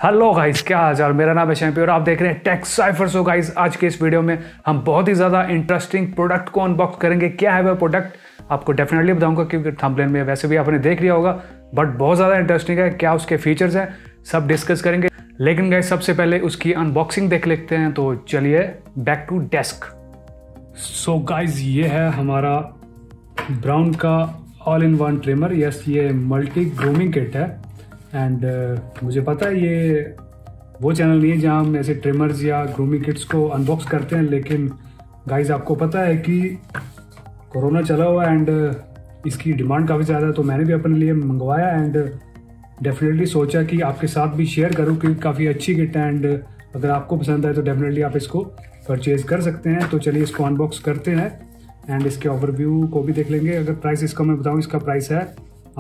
Hello guys, क्या हाल चाल। मेरा नाम है शैम्पी और आप देख रहे हैं टेक साइफर। सो गाइस, आज के इस वीडियो में हम बहुत ही ज़्यादा इंटरेस्टिंग प्रोडक्ट को अनबॉक्स करेंगे। क्या है वह प्रोडक्ट आपको डेफिनेटली बताऊंगा, क्योंकि थंबनेल में वैसे भी आपने देख लिया होगा, बट बहुत ज़्यादा इंटरेस्टिंग है। क्या उसके फीचर्स हैं सब डिस्कस करेंगे। लेकिन गाइस, सबसे पहले उसकी अनबॉक्सिंग देख लेते हैं। तो चलिए back to desk. So guys, ये है हमारा ब्राउन का all in one trimmer. Yes, ये मल्टी ग्रूमिंग किट है। एंड मुझे पता है ये वो चैनल नहीं है जहाँ हम ऐसे ट्रिमर्स या ग्रूमिंग किट्स को अनबॉक्स करते हैं, लेकिन गाइस आपको पता है कि कोरोना चला हुआ है एंड इसकी डिमांड काफ़ी ज़्यादा है, तो मैंने भी अपने लिए मंगवाया एंड डेफिनेटली सोचा कि आपके साथ भी शेयर करूँ, क्योंकि काफ़ी अच्छी किट है एंड अगर आपको पसंद आए तो डेफिनेटली आप इसको परचेज कर सकते हैं। तो चलिए इसको अनबॉक्स करते हैं एंड इसके ओवरव्यू को भी देख लेंगे। अगर प्राइस इसका मैं बताऊँ, इसका प्राइस है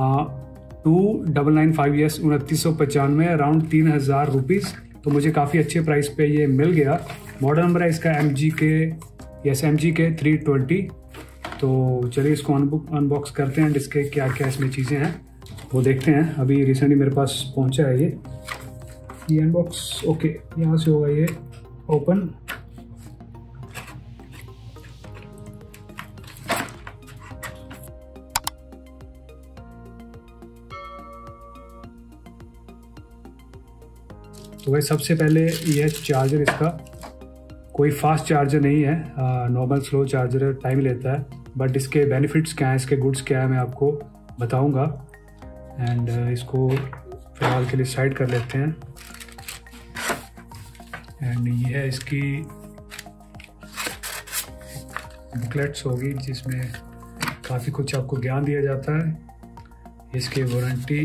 2995 2995 अराउंड 3000 रुपीज़। तो मुझे काफ़ी अच्छे प्राइस पे ये मिल गया। मॉडल नंबर है इसका MGK 320। तो चलिए इसको अनबॉक्स करते हैं। इसके क्या क्या इसमें चीज़ें हैं वो देखते हैं। अभी रिसेंटली मेरे पास पहुंचा है ये अनबॉक्स। ओके, यहाँ से होगा ये ओपन। तो भाई सबसे पहले ये चार्जर, इसका कोई फास्ट चार्जर नहीं है, नॉर्मल स्लो चार्जर है, टाइम लेता है। बट इसके बेनिफिट्स क्या हैं, इसके गुड्स क्या है, मैं आपको बताऊंगा। एंड इसको फिलहाल के लिए साइड कर लेते हैं। एंड ये है इसकी बुकलेट्स होगी जिसमें काफ़ी कुछ आपको ज्ञान दिया जाता है। इसकी वारंटी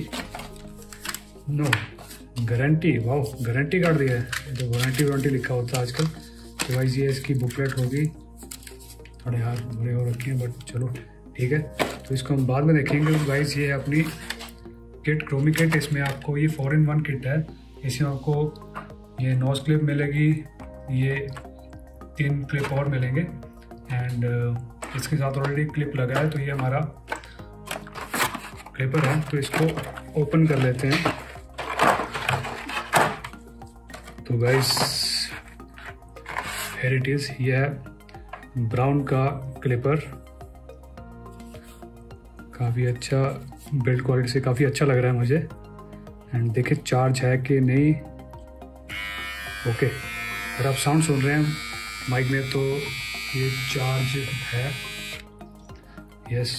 गारंटी, वाह गारंटी कार्ड दिया है, तो वारंटी लिखा होता है आजकल। तो वाइज ये इसकी बुकलेट होगी। थोड़े हाथ बड़े हो रखे हैं बट चलो ठीक है, तो इसको हम बाद में देखेंगे। वाइज ये है अपनी किट, क्रोमी किट। इसमें आपको ये 4-in-1 किट है। इसमें आपको ये नोज क्लिप मिलेगी, ये 3 क्लिप और मिलेंगे एंड इसके साथ ऑलरेडी क्लिप लगा है। तो ये हमारा क्लिपर है, तो इसको ओपन कर लेते हैं। तो गाइस हियर इट इज, ये है ब्राउन का क्लिपर। काफ़ी अच्छा बिल्ड क्वालिटी से काफ़ी अच्छा लग रहा है मुझे। एंड देखिए चार्ज है कि नहीं। ओके, अगर आप साउंड सुन रहे हैं माइक में तो ये चार्ज है। यस,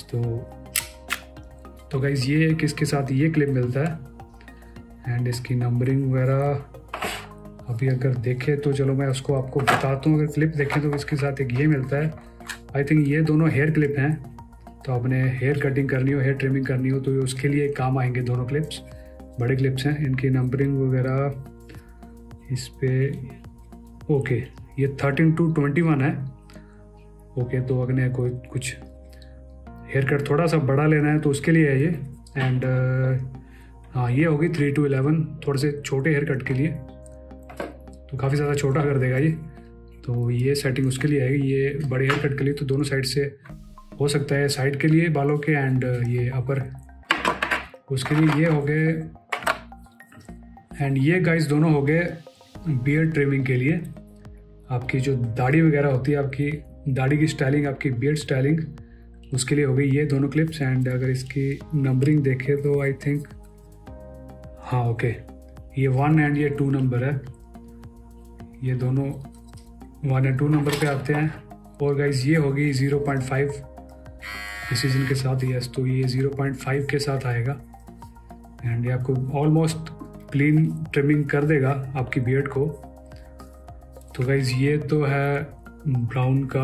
तो गाइस ये किसके साथ ये क्लिप मिलता है एंड इसकी नंबरिंग वगैरह अभी अगर देखें तो चलो मैं उसको आपको बताता हूँ। अगर क्लिप देखें तो इसके साथ एक ये मिलता है। आई थिंक ये दोनों हेयर क्लिप हैं, तो आपने हेयर कटिंग करनी हो, हेयर ट्रिमिंग करनी हो तो उसके लिए काम आएंगे दोनों क्लिप्स। बड़े क्लिप्स हैं, इनकी नंबरिंग वगैरह इस पे। ओके, ये 13-21 है। ओके, तो अगर कोई कुछ हेयर कट थोड़ा सा बड़ा लेना है तो उसके लिए है ये। एंड हाँ, ये होगी 3-11, थोड़े से छोटे हेयर कट के लिए, तो काफ़ी ज़्यादा छोटा कर देगा ये। तो ये सेटिंग उसके लिए है। ये बड़े हेयर कट के लिए तो दोनों साइड से हो सकता है, साइड के लिए बालों के एंड ये अपर उसके लिए ये हो गए। एंड ये गाइस दोनों हो गए बियर्ड ट्रिमिंग के लिए। आपकी जो दाढ़ी वगैरह होती है, आपकी दाढ़ी की स्टाइलिंग, आपकी बियर्ड स्टाइलिंग, उसके लिए हो गई ये दोनों क्लिप्स। एंड अगर इसकी नंबरिंग देखें तो आई थिंक हाँ ओके, ये 1 एंड ये 2 नंबर है। ये दोनों 1 और 2 नंबर पे आते हैं। और गाइज ये होगी 0.5 डिसीजन के साथ। यस, तो ये 0.5 के साथ आएगा एंड ये आपको ऑलमोस्ट क्लीन ट्रिमिंग कर देगा आपकी बियर्ड को। तो गाइज ये तो है ब्राउन का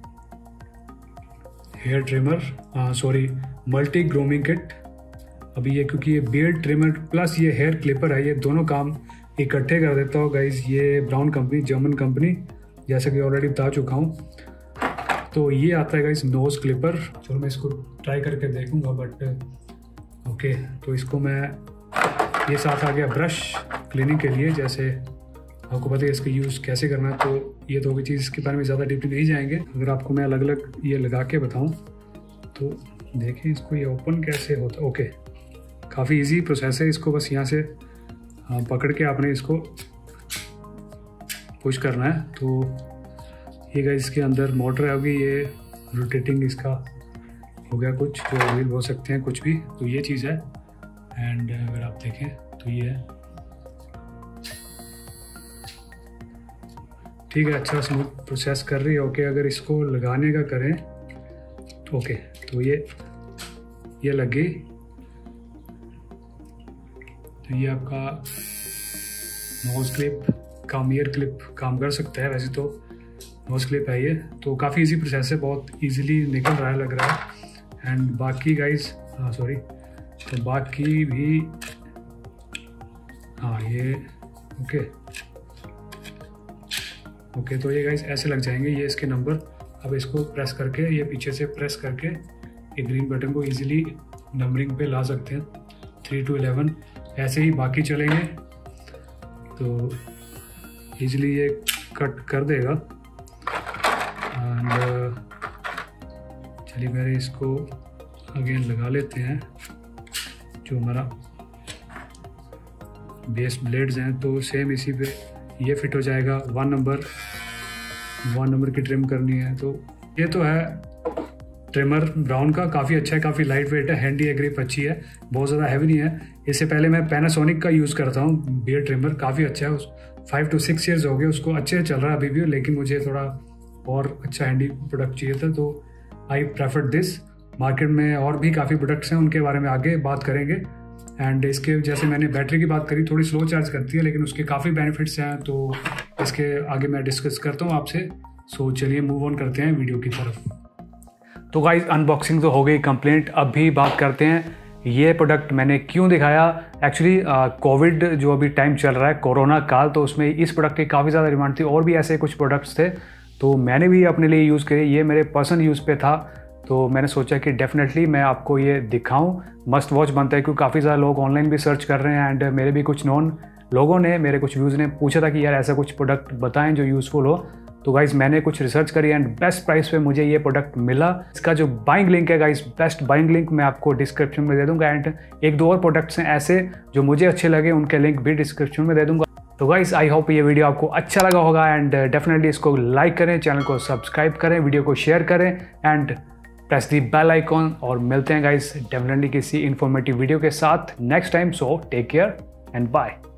hair trimmer, sorry multi grooming kit. अभी ये क्योंकि ये बियर्ड ट्रिमर प्लस ये हेयर क्लिपर है, ये दोनों काम इकट्ठे कर देता हूँ गाइज। ये ब्राउन कंपनी, जर्मन कंपनी, जैसा कि ऑलरेडी बता चुका हूँ। तो ये आता है गाइज नोज क्लिपर। चलो मैं इसको ट्राई करके देखूंगा बट ओके। तो इसको मैं, ये साथ आ गया ब्रश क्लीनिंग के लिए, जैसे आपको पता है इसका यूज़ कैसे करना है। तो ये दो चीज़, इसके बारे में ज़्यादा डीपली नहीं जाएंगे। अगर आपको मैं अलग अलग ये लगा के बताऊँ तो देखें इसको, ये ओपन कैसे होता है। ओके, काफ़ी इजी प्रोसेस है। इसको बस यहाँ से पकड़ के आपने इसको पुश करना है। तो ये गाइस इसके अंदर मोटर होगी, ये रोटेटिंग इसका हो गया कुछ, जो व्हील बोल सकते हैं कुछ भी, तो ये चीज़ है। एंड अगर आप देखें तो ये है, ठीक है, अच्छा स्मूथ प्रोसेस कर रही है। ओके, अगर इसको लगाने का करें तो ओके, तो ये लग गई। तो ये आपका nose clip cum ear clip काम कर सकता है। वैसे तो नोज क्लिप है ये, तो काफ़ी इजी प्रोसेस है, बहुत इजीली निकल रहा है लग रहा है। एंड बाकी गाइस सॉरी, तो बाकी भी ये ओके, तो ये गाइस ऐसे लग जाएंगे, ये इसके नंबर। अब इसको प्रेस करके, ये पीछे से प्रेस करके ये ग्रीन बटन को इजीली नंबरिंग पे ला सकते हैं, 3 to 11। ऐसे ही बाकी चलेंगे तो इजीली ये कट कर देगा। एंड चलिए मेरे इसको अगेन लगा लेते हैं, जो हमारा बेस ब्लेड्स हैं, तो सेम इसी पे ये फिट हो जाएगा। 1 नंबर की ट्रिम करनी है। तो ये तो है ट्रिमर ब्राउन का, काफ़ी अच्छा है, काफ़ी लाइट वेट है, हैंडी है, ग्रिप अच्छी है, बहुत ज़्यादा हैवी नहीं है। इससे पहले मैं पैनासोनिक का यूज़ करता हूँ बियर्ड ट्रिमर, काफ़ी अच्छा है। 5 to 6 ईयर्स हो गए उसको, अच्छे चल रहा है अभी भी, लेकिन मुझे थोड़ा और अच्छा हैंडी प्रोडक्ट चाहिए था, तो आई प्रेफर्ड दिस। मार्केट में और भी काफ़ी प्रोडक्ट्स हैं, उनके बारे में आगे बात करेंगे। एंड इसके जैसे मैंने बैटरी की बात करी, थोड़ी स्लो चार्ज करती है, लेकिन उसके काफ़ी बेनिफिट्स हैं, तो इसके आगे मैं डिस्कस करता हूँ आपसे। सो चलिए मूव ऑन करते हैं वीडियो की तरफ। तो गाइस अनबॉक्सिंग तो हो गई कंप्लीट। अब भी बात करते हैं ये प्रोडक्ट मैंने क्यों दिखाया। एक्चुअली कोविड जो अभी टाइम चल रहा है, कोरोना काल, तो उसमें इस प्रोडक्ट की काफ़ी ज़्यादा डिमांड थी, और भी ऐसे कुछ प्रोडक्ट्स थे, तो मैंने भी अपने लिए यूज़ करे। ये मेरे पर्सनल यूज़ पे था, तो मैंने सोचा कि डेफिनेटली मैं आपको ये दिखाऊं। मस्ट वॉच बनता है, क्योंकि काफ़ी ज़्यादा लोग ऑनलाइन भी सर्च कर रहे हैं। एंड मेरे भी कुछ नॉन लोगों ने, मेरे कुछ व्यूज़ ने पूछा था कि यार ऐसा कुछ प्रोडक्ट बताएं जो यूज़फुल हो। तो गाइज़ मैंने कुछ रिसर्च करी एंड बेस्ट प्राइस पे मुझे ये प्रोडक्ट मिला। इसका जो बाइंग लिंक है गाइज़, बेस्ट बाइंग लिंक मैं आपको डिस्क्रिप्शन में दे दूंगा। एंड 1-2 और प्रोडक्ट्स हैं ऐसे जो मुझे अच्छे लगे, उनके लिंक भी डिस्क्रिप्शन में दे दूंगा। तो गाइज़ आई होप ये वीडियो आपको अच्छा लगा होगा, एंड डेफिनेटली इसको लाइक करें, चैनल को सब्सक्राइब करें, वीडियो को शेयर करें, and press the bell icon. और मिलते हैं गाइज़ डेफिनेटली किसी इन्फॉर्मेटिव वीडियो के साथ next time. So take care and bye.